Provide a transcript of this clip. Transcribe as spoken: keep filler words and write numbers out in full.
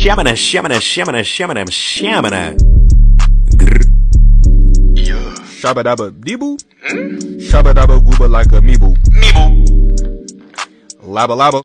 Shamana, shamana, shamana, shamana, shamana. Yeah. Shabba dabba deeboo. Shabba dabba gooba like a meeboo. Meeble. Labba labba.